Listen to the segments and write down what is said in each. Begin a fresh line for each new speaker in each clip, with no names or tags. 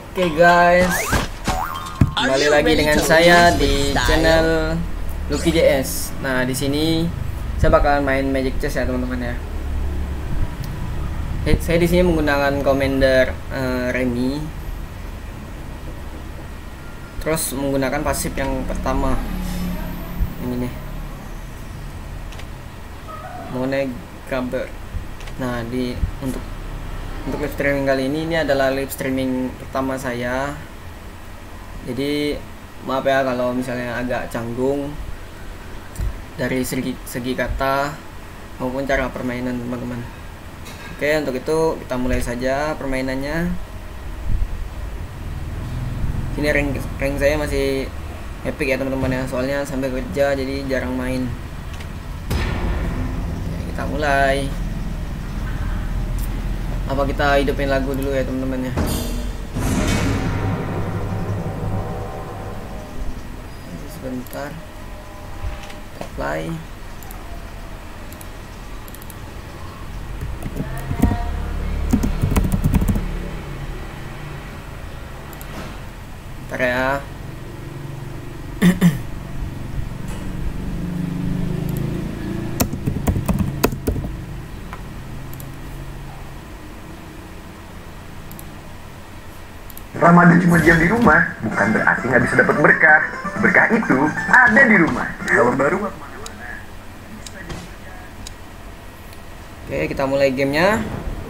Oke guys, kembali lagi dengan saya di channel Lucky JS. Nah di sini saya bakalan main Magic Chess ya teman-teman ya. Saya di sini menggunakan Commander Remy, terus menggunakan pasif yang pertama ini nih, Monet Grabber. Nah untuk live streaming kali ini adalah live streaming pertama saya, jadi maaf ya kalau misalnya agak canggung dari segi kata maupun cara permainan teman-teman. Oke, untuk itu kita mulai saja permainannya. Ini rank saya masih epic ya teman-teman ya, soalnya sampai kerja jadi jarang main. Oke, kita mulai. Apa kita hidupin lagu dulu ya teman-teman ya. Sebentar, apply. Bentar ya.
Ramadan cuma diam di rumah bukan berarti nggak bisa dapat berkah. Berkah itu ada di rumah. Kalau baru
Oke, kita mulai gamenya.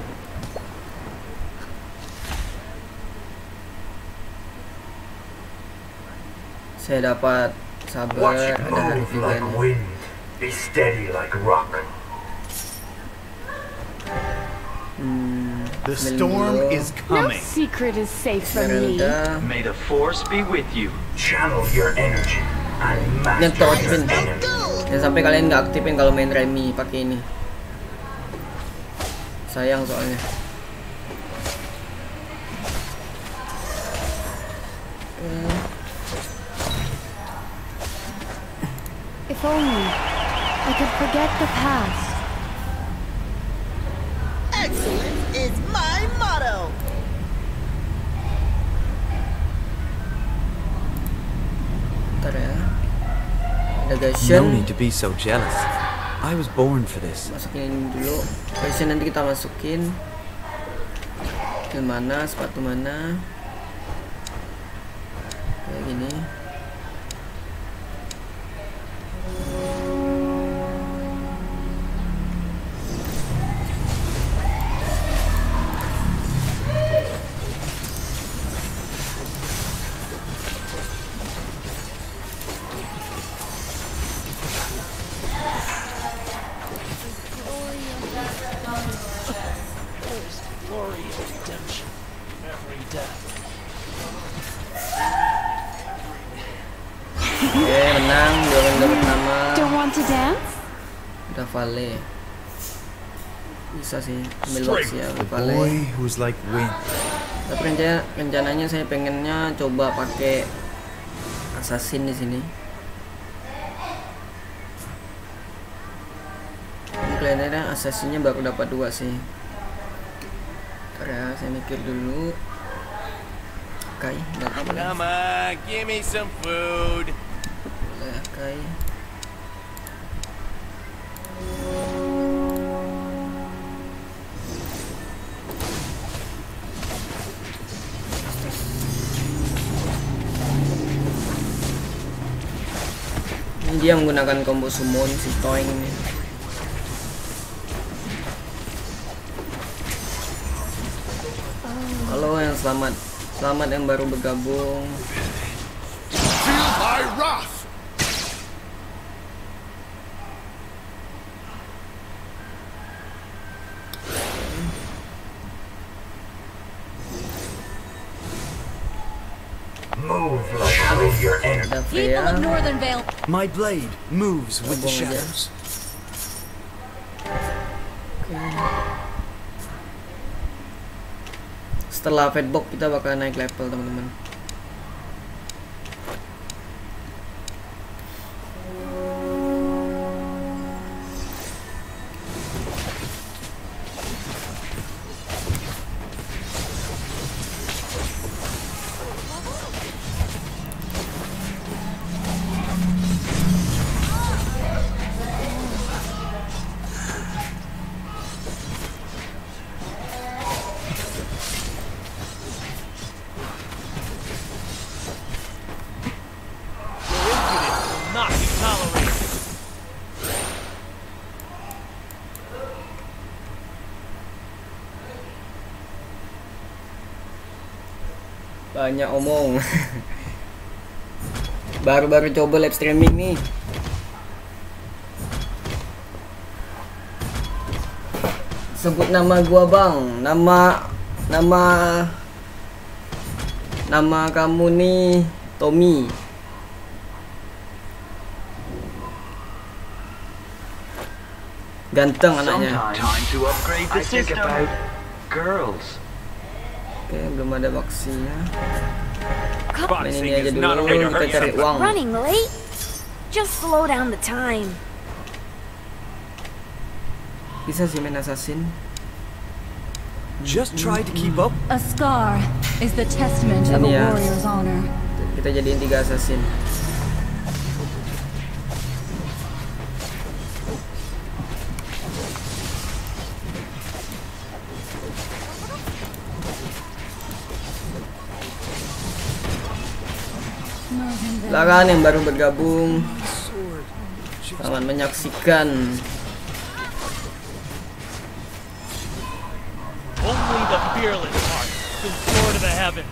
Saya dapat sabar, ada hari juga nih.
Be steady like rock.
The storm is
No
coming.
secret is safe from me.
May the force be with you.
Channel your energy and
Dan
master your
aktifin.
enemy.
Jangan sampai kalian nggak aktifin kalau main Remy pakai ini. Sayang soalnya.
If only I could forget the past.
Excellence is my motto.
Bentar ya. Ada
No
Gashen.
need to be so jealous. I was born for this.
Masukin dulu. Gashen nanti kita masukin. Skill mana, sepatu mana. Kayak gini. Oke, menang. Dia dapat nama.
Don't want to dance?
Udah Vale. Bisa sih ambil box ya
The
Vale.
boy who's like wind.
Tapi rencananya saya pengennya coba pakai assassin di sini. Kelihatannya assassinnya baru dapat 2 sih. Bentar ya, saya mikir dulu. Kai, boleh.
Come on, give me some food.
Boleh, Kai. Ini dia menggunakan combo summon si Toing ini. Halo yang selamat yang baru bergabung.
Feel my wrath.
Move like channel your energy.
Ada
People
Freya.
of Northern Vale.
My blade moves with the
Buang aja.
shadows.
Setelah Fatbox kita bakal naik level teman-teman.
not be tolerated.
Banyak omong. Baru-baru coba live streaming nih. Sebut nama gua, Bang. Nama kamu nih Tommy. Ganteng anaknya.
Time to upgrade the system. Girls.
Oke, belum ada vaksinnya. Main
Boxing
ini aja
is not a
dulu,
way to
kita
hurt
cari
somebody.
uang.
Running late? Just slow down the time.
Bisa sih main assassin.
Just try to keep up.
A scar is the testament of a
Ini ya.
warrior's honor.
Kita jadiin 3 assassin. Silakan yang baru bergabung, selamat menyaksikan.
Only the fearless heart can soar to the heavens.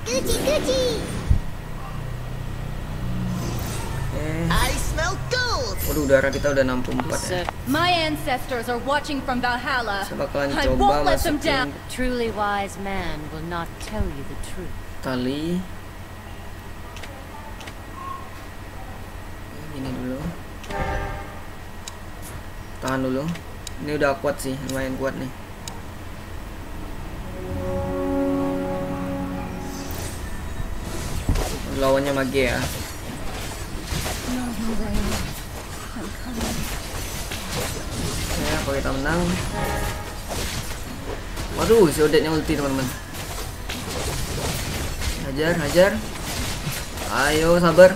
I smell gold.
Waduh, udara kita udah 64 ya.
My ancestors are watching from Valhalla.
Saya bakalan
I
coba
won't let them
masukin
down.
Truly wise man will not tell you the truth.
tali. Ini dulu. Tahan dulu. Ini udah kuat sih, lumayan kuat nih. Lawannya mage ya. Ya, kalau kita menang. Waduh, si Odette-nya ulti teman-teman. Hajar, hajar. Ayo, sabar.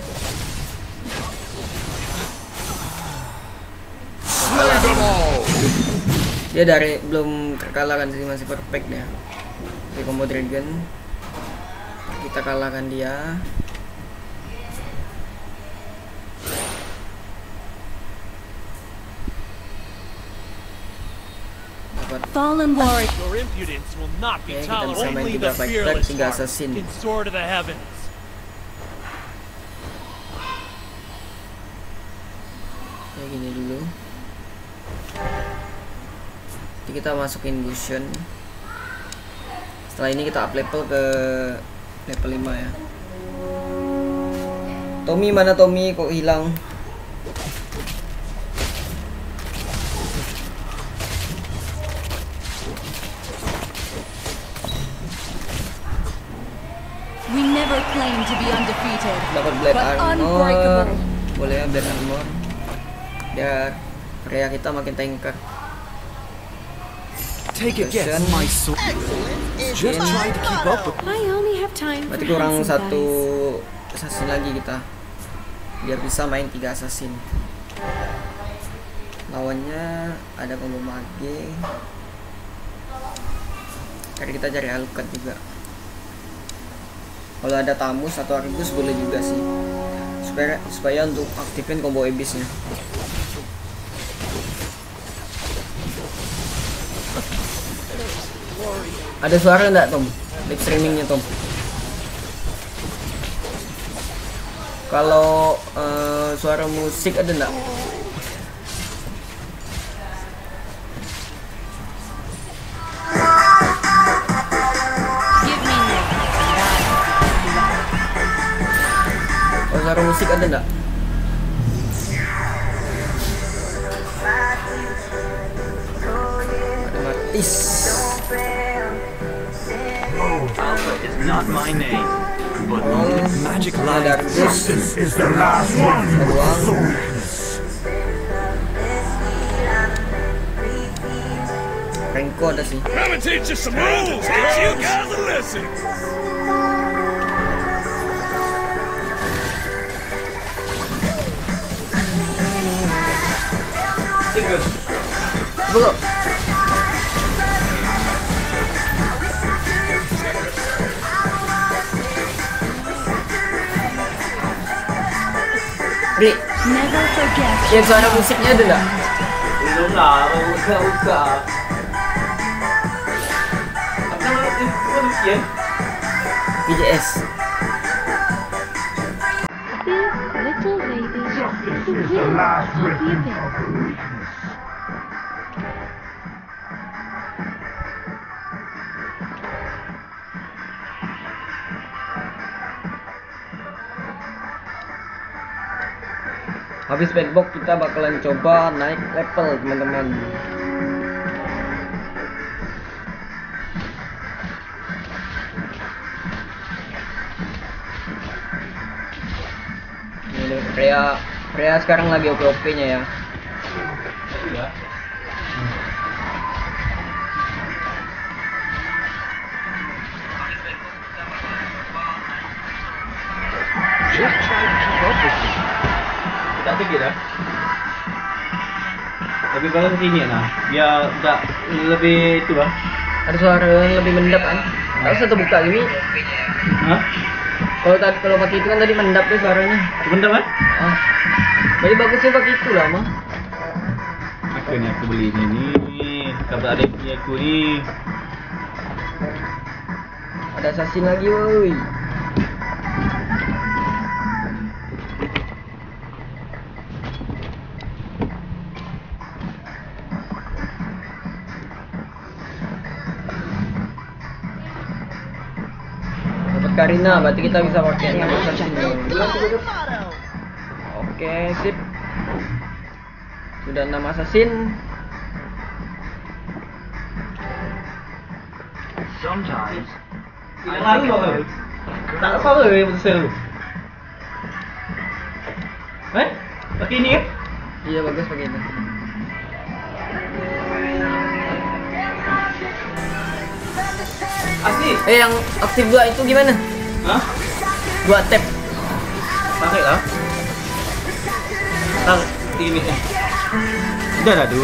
Dia dari belum terkalahkan sih, masih perfect dia. Di combo dragon. Kita kalahkan dia.
Fallen warrior.
Your impudence will not be
Oke, kita bisa
tolerated.
main
Only
3
the
fighter,
fearless
3
heart
assassin.
can soar to the heavens.
Kayak gini dulu. Jadi kita masukin Gusion. Setelah ini kita up level ke level 5 ya. Tommy mana Tommy, kok hilang?
We never claim to be undefeated,
Dapat Blade
but
Armor.
unbreakable.
Boleh ya Blade Armor. Biar area kita makin tanker.
Take a guess, my sword.
Excellence is
Just
my
try to keep up
motto.
with.
I only have time for
Berarti kurang
handsome
satu
guys.
assassin lagi kita. Biar bisa main 3 assassin. Lawannya ada combo mage. Karena kita cari Alucard juga. Kalau ada Tamus atau Argus boleh juga sih. Supaya untuk aktifin combo Abyssnya. Ada suara enggak Tom? Live streamingnya Tom. Kalau suara musik ada enggak?
Give me Nick.
Kalau suara musik ada enggak? Ada Martis.
Alpha is not my name, but
Magic
Ada
light.
Argus.
is the last one.
Ruang. Renko ada sih.
I'm gonna teach you some rules. Teach you guys a lesson.
Belum. Ri,
Never forget.
yang suara musiknya ada nggak?
Belum lah, buka. Apa namanya itu ya?
BJS.
Little baby is the winner of the event.
Habis bedbox kita bakalan coba naik level teman-teman. Ini Freya sekarang lagi OP-nya ya.
Iya.
Just try to keep up with me.
Tak sikit dah. Tapi kalau sini nah, biar tak lebih itu lah.
Ada suara yang lebih mendap kan? Kalau satu buka gini,
Hah?
kalau pakai itu kan tadi mendap deh suaranya.
Benda kan?
Ah. Jadi bagusnya pakai itu lah mah.
Akhirnya aku beli ini nih. Kabar adik punya aku ni.
Ada assassin lagi woi. Karina, berarti kita bisa pakai nama assassin. Oke, sip. Sudah 6 assassin.
Sometimes
Lagi kau. Tak apa ke yang besar tu? Pakai ini kan?
Iya bagus pakai itu.
Asik.
Yang aktif 2 itu gimana?
Hah?
2 tab.
Tarik lah. Tarik ini. Dah dah tu.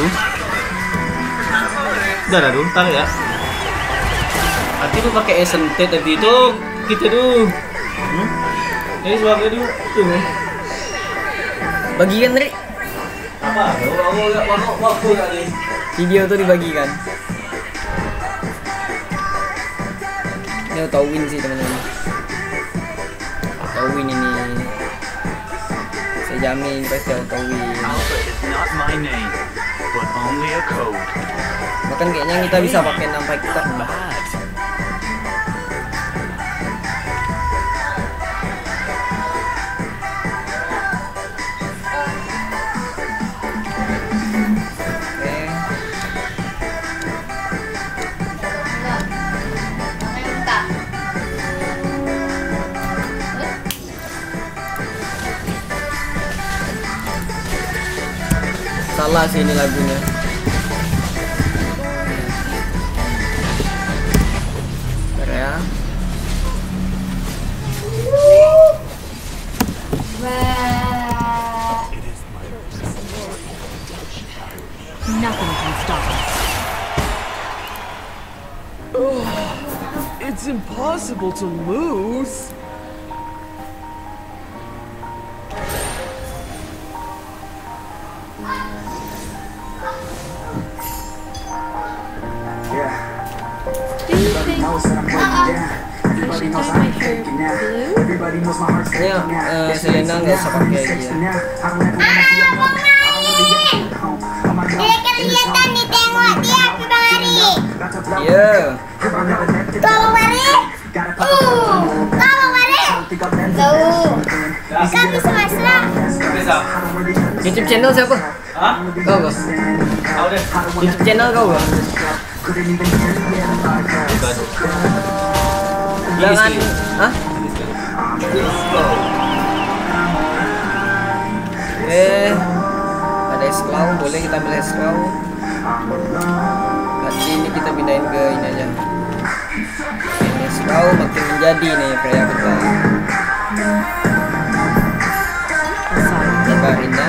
Tarik ya. Nanti tu pakai essence tadi tu kita tu. Jadi suara tu tu.
Bagikan Ri.
Apa? Aku tadi.
Video tu dibagikan. Ini auto win sih teman-teman. Auto win ini. Saya jamin pasti auto win.
Alpha is not my name, but only a code.
Bahkan kayaknya kita bisa pakai 6 factor.
Bad.
Salah sih ini lagunya. Bentar ya.
Nothing can stop us.
It's impossible to lose.
Do you think I should dye my hair blue?
Ini Selena nggak usah pakai lagi ya.
Dia kelihatan ditengok dia ke Bang Ari.
Iya.
Kau Bang Ari? Kau Bang Ari? Tahu. Kau bisa masak.
Bisa.
YouTube channel siapa?
Hah?
Kau kau.
Tahu deh.
YouTube channel kau kau. Jangan. Hah? Ada esclaw, boleh kita ambil esclaw. Berarti ini kita pindahin ke ini aja. Ini esclaw makin menjadi nih Freya kita. Karina.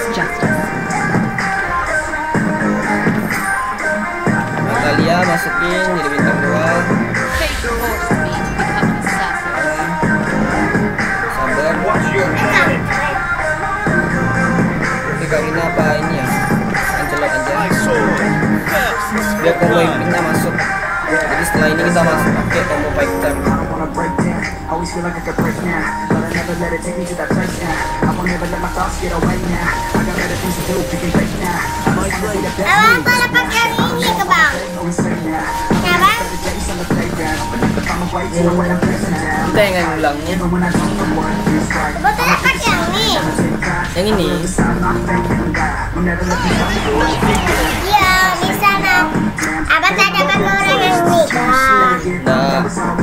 Natalia masukin jadi bintang 2.
Fate forced me to become an assassin.
Sabar. Karina apa ini ya? Ancelot aja.
My sword. Yes.
Biar combo impingnya masuk. Jadi setelah ini kita masuk pakai combo fighter.
Abang kalau pakai ini ke bang. Ya bang.
Kita yang ulangnya.
Betul pakai yang ini.
Yang ini.
Iya bisa nak. Abang tak dapat orang yang ini bang.
Nah.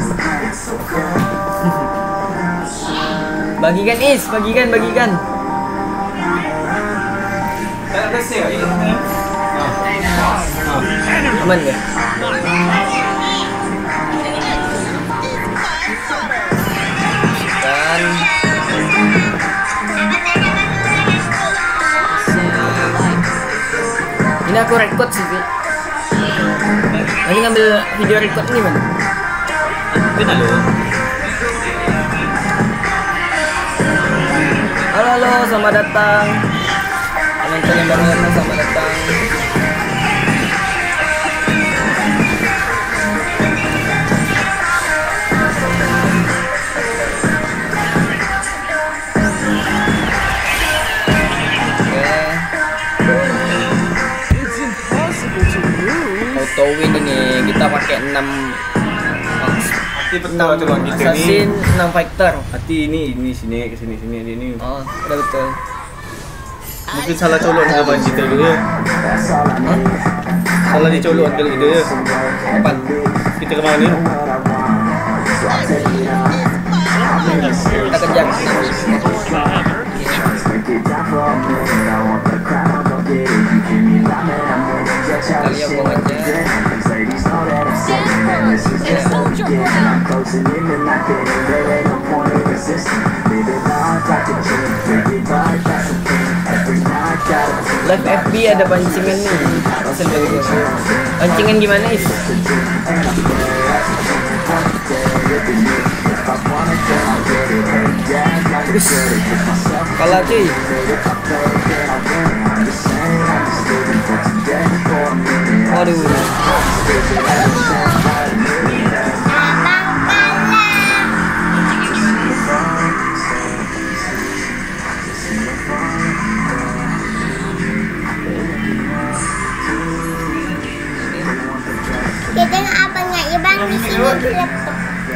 Bagikan Is, bagikan. Aman gak? Dan ini aku record sih, Vi. Nanti ngambil video record ini mana?
Kenal lo.
Halo, selamat datang. Teman-teman yang baru datang, selamat datang.
It's impossible to lose.
Auto win ini kita pakai 6
Hati betul coba gitu
assassin,
nih.
6 fighter.
Hati ini sini kesini ini.
Oh, udah betul.
Mungkin salah colok dengan abang kita dulu ya. Salah dicolok kali gitu ya.
Empat.
Kita kemana nih?
Kita kejar. Kita lihat buang aja. Live FB ada pancingan nih. Langsung dari gue. Pancingan gimana Is? Terus kalah cuy. Waduh.
Kita nggak abangnya ya bang di sini di laptop.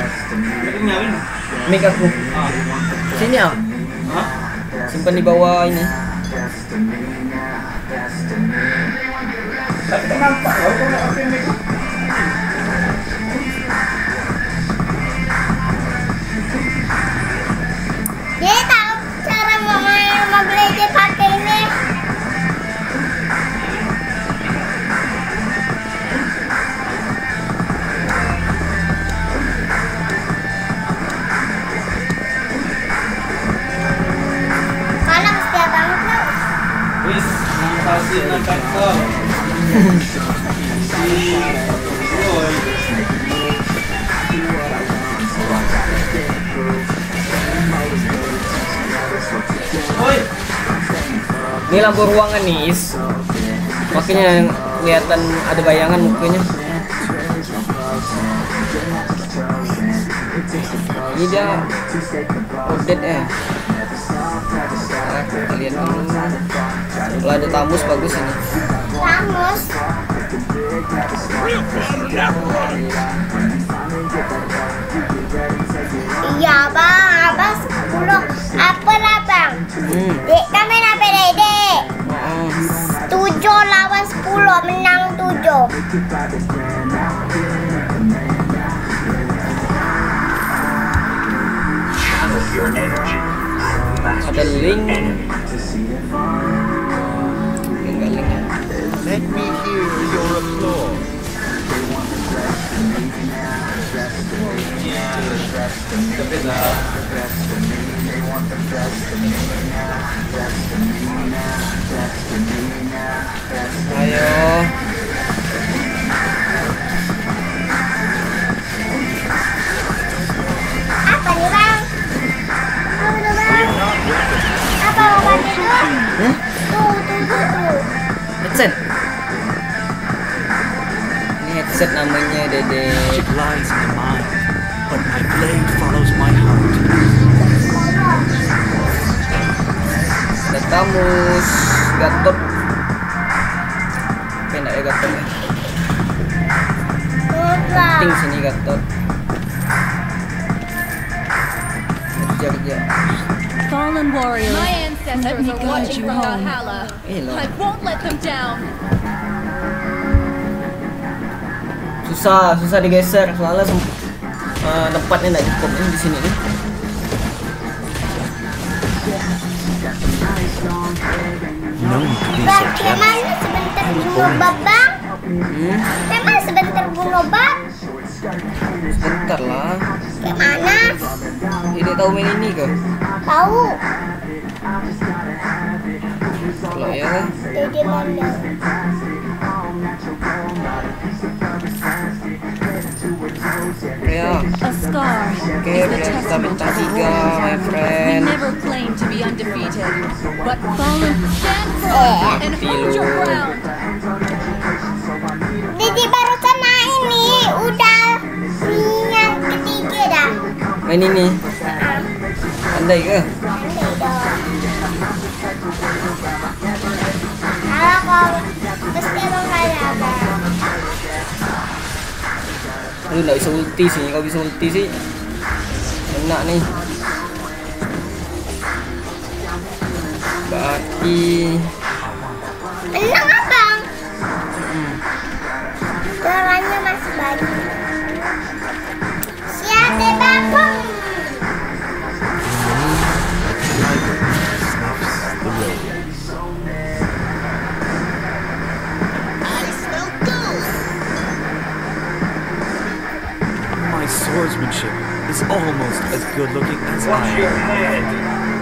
Mic aku. Sini ah. Simpan di bawah ini.
Dia tahu cara main Mobile Legends pakai ini. Kalau mesti abang tuh.
Wis, kasih nampak kau. Oi.
Ini lampu ruangan nih Is. Makanya kelihatan ada bayangan mukanya. Ini dia update Nah, kita lihat dulu. Kalau ada tamus bagus ini.
Ramos. Iya bang, abang 10. Apa lah bang? Dek kami apa dek? 7 lawan 10 menang 7.
Ada link. Enggak linknya.
Let me hear your applause.
Ayo.
Apa nih bang? Apa nih bang? Apa bang itu? Tuh
Set. Ini headset namanya Dede.
It lies in the mind, but my blade follows my heart.
Datamus Gatot. Enak ya Gatot ya. Penting sini Gatot. Kerja.
Fallen warrior.
My ancestors are watching from Valhalla. I won't let them down.
Susah digeser soalnya tempatnya nggak cukup ini di sini nih.
Bagaimana sebentar bunuh babang? Memang sebentar bunuh bab?
Sebentar lah.
Gimana?
Ini tahu main ini kah?
Tahu.
Kalau ya kan?
Dede mana?
Ya.
A scar
Oke,
is the
kita
testament
bintang
of
3
war.
my
We
friend.
never claim to be undefeated, but fallen
Stand firm and hold your ground.
Dede barusan main nih, udah yang ketiga dah.
Main ini. Pandai ke?
Kalau kau mesti emang kayak apa?
Lu nggak bisa ulti sih, kalau bisa ulti sih enak nih. Berarti
Menang abang. Caranya masih banyak. Siap deh babang.
I smell gold.
My swordsmanship is almost as good looking as I am.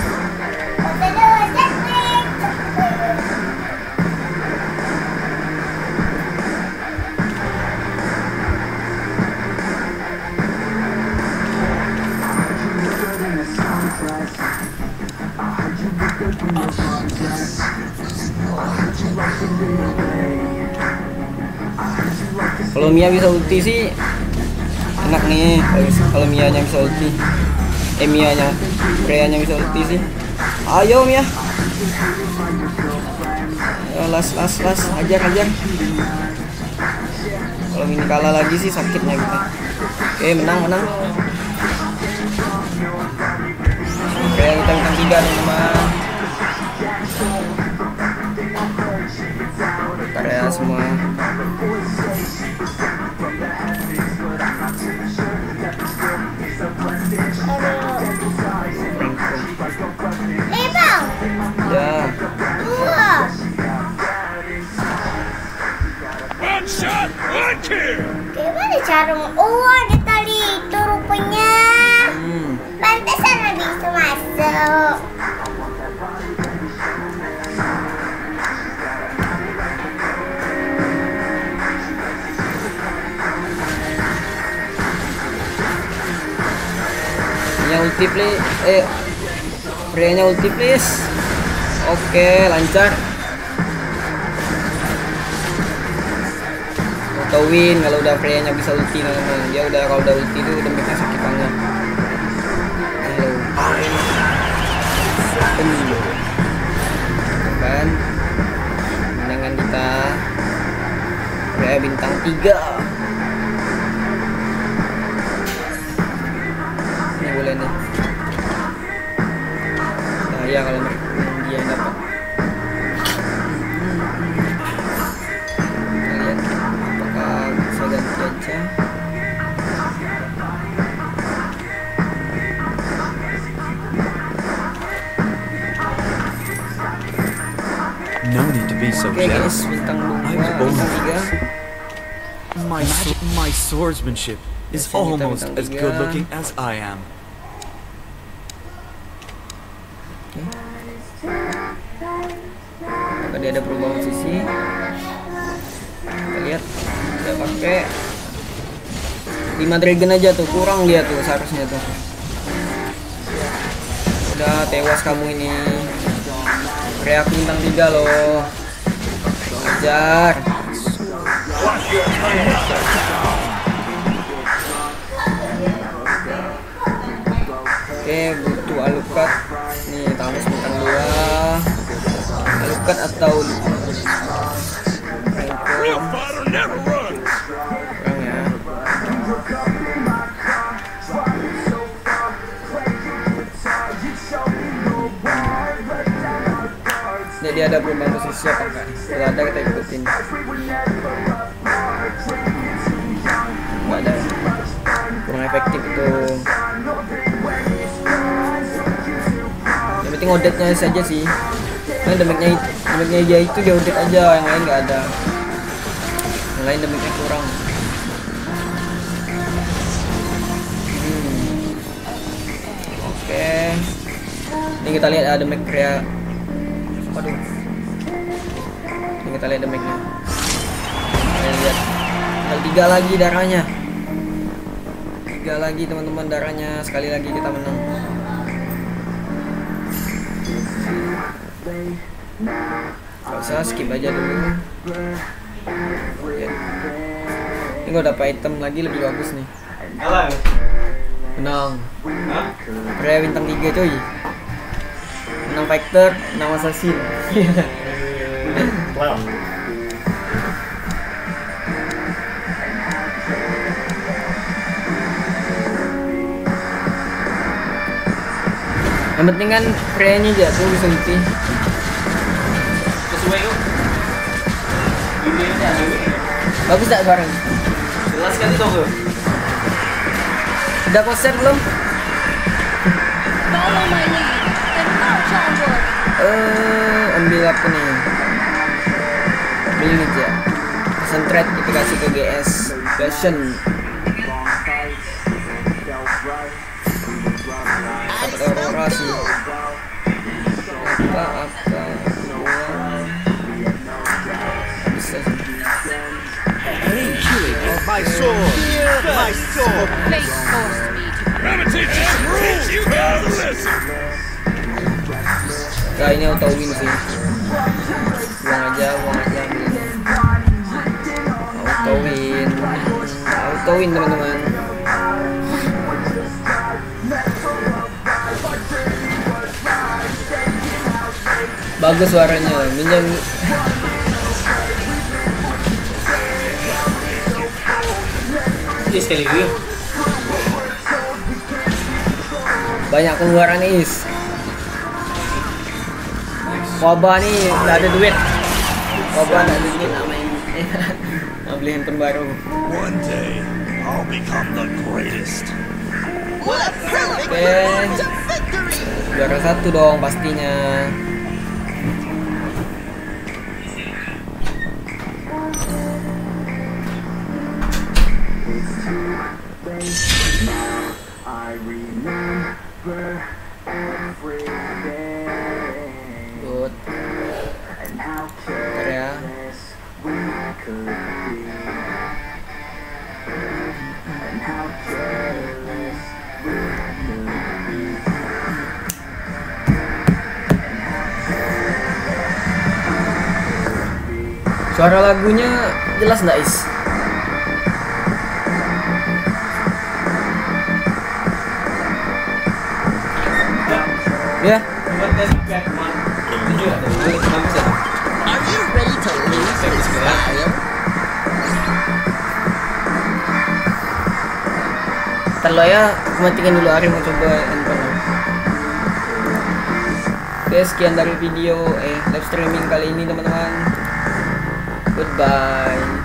kalau Mia bisa ulti sih enak nih. Kalau Mia-nya bisa ulti, Mia-nya, Freya-nya bisa ulti sih. Ayo Mia. Ayo, las, hajar. Kalau ini kalah lagi sih sakitnya kita. Oke, menang. Freya kita bintang 3 nih teman. Karya semua.
Bang.
Ya.
Wah.
One shot, one kill.
Gimana cara? Oh, ada tali itu rupanya. Pantesan nggak bisa masuk.
Ulti please. Freya-nya ulti please. Oke, lancar. Auto win kalau udah Freya-nya bisa ulti teman-teman. Dia udah kalau udah ulti itu udah bikin sakit banget. Halo. Kan menangan kita Freya bintang 3. Boleh nih. Nah ya kalau dia dapat. Kita lihat apakah bisa ganti aja.
No need to be so
Oke guys,
jealous.
bintang 2,
I was born
bintang
like
3.
My swordsmanship is almost as good looking as I am.
Apakah dia ada perubahan posisi? Kita lihat dia pakai 5 dragon aja tuh, kurang dia tuh seharusnya tuh. Udah tewas kamu ini. Reak bintang 3 loh. Kejar. Oke, butuh Alucard. Nih, Thanos bintang 2. Alucard atau kurang ya. Ini dia ada perubahan posisi apa enggak? Kalau ada kita ikutin. Enggak ada. Kurang efektif itu. Yang penting odetnya saja sih. Nah, damage-nya dia itu dia odet aja, yang lain nggak ada. Yang lain damage-nya kurang. Oke. Ini kita lihat ada damage kayak. Waduh. Ini kita lihat damage-nya. Kita lihat. Tinggal 3 lagi darahnya. 3 lagi teman-teman darahnya. Sekali lagi kita menang. Gak usah, skip aja dulu. Oke. Ini gue dapat item lagi lebih bagus nih. Menang. Raya bintang 3 coy. Menang fighter, menang assassin.
Wow.
Yang penting kan Raya-nya jatuh bisa ulti.
Sesuai yuk.
Bagus tak bareng?
Jelas kan itu bro?
Udah konser belum?
Follow my lead and march onward.
Ambil apa nih? Ambil ini aja. Concentrate kita kasih ke GS Passion. Dapat Aurora sih. Apa bisa sih.
My sword! My sword!
Fate forced me to
Nah, ini auto win sih. Buang aja ambil ini. Auto win teman-teman. Bagus suaranya, minjem.
Ini sekali lagi.
Banyak pengeluaran is. Wabah nih nggak ada duit. Wabah nggak ada duit nggak beli handphone baru.
One day, I'll become the greatest.
Oke, juara 1 dong pastinya. Good. Bentar ya. Suara lagunya jelas nggak is? Ya.
Are you ready to lose this battle?
Ntar lo ya, aku matiin dulu Ari mau coba handphone. Oke, sekian dari video live streaming kali ini teman-teman. Goodbye.